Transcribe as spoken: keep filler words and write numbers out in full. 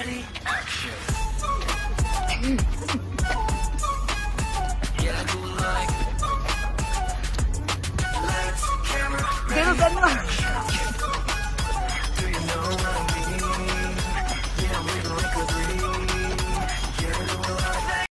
Ready, action. Yeah, I do like. Lights, camera, ready, Ganun, ganun. action.